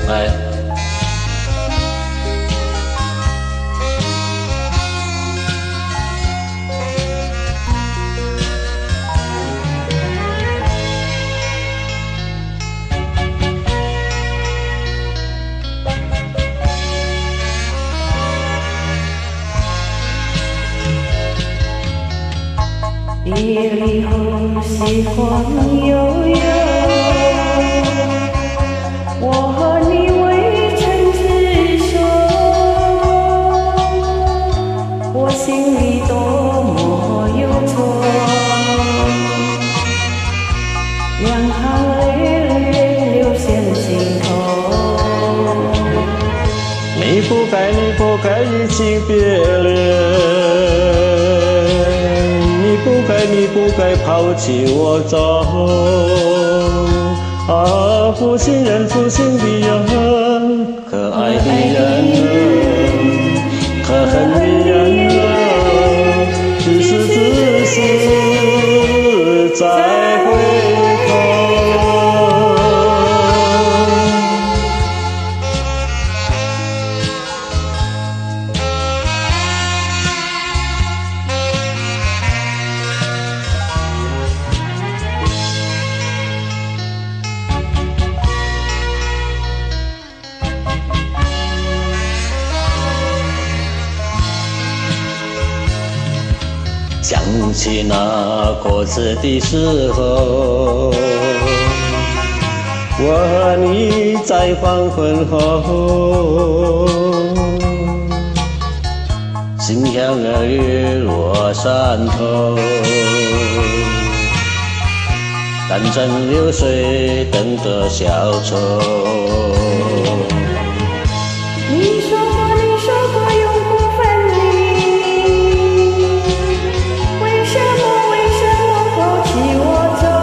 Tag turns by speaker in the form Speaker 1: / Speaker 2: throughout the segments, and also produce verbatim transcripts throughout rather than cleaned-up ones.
Speaker 1: 来。
Speaker 2: 夜里红溪晃悠悠，我和你未曾厮守，我心里多么忧愁，两行泪泪流向心头。
Speaker 3: 你不该，你不该移情别恋。你不该，你不该抛弃我走，啊，负心人，负心的人，可爱的人，可恨的人，自私自私再回头。想起那过次的时候，我和你在黄昏后，心像儿雨落山头，单程流水等着消愁。
Speaker 2: 你说过，你说过永不分离，为什么为什么抛弃我走？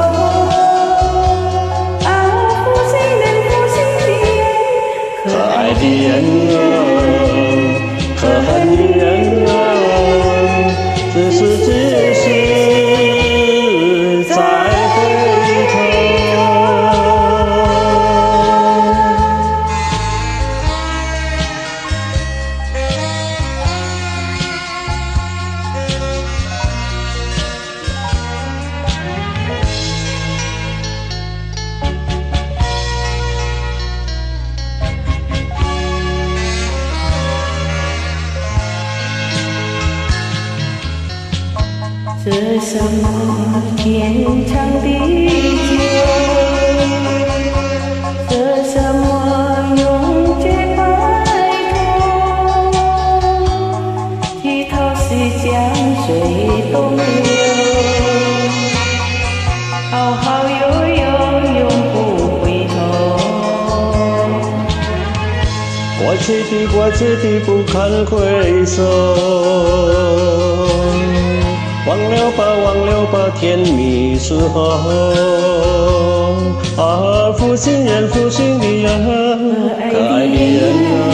Speaker 2: 啊，负心人，负心的人，
Speaker 3: 可爱的人啊，可恨的人啊，自私自私再回头。
Speaker 2: 这什么天长地久，这什么永绝白头，几头是江水东流，浩浩悠悠永不回头。
Speaker 3: 过去的过去的不堪回首，忘了吧，忘了吧，甜蜜时候，啊，负心人，负心的人，可爱的人啊。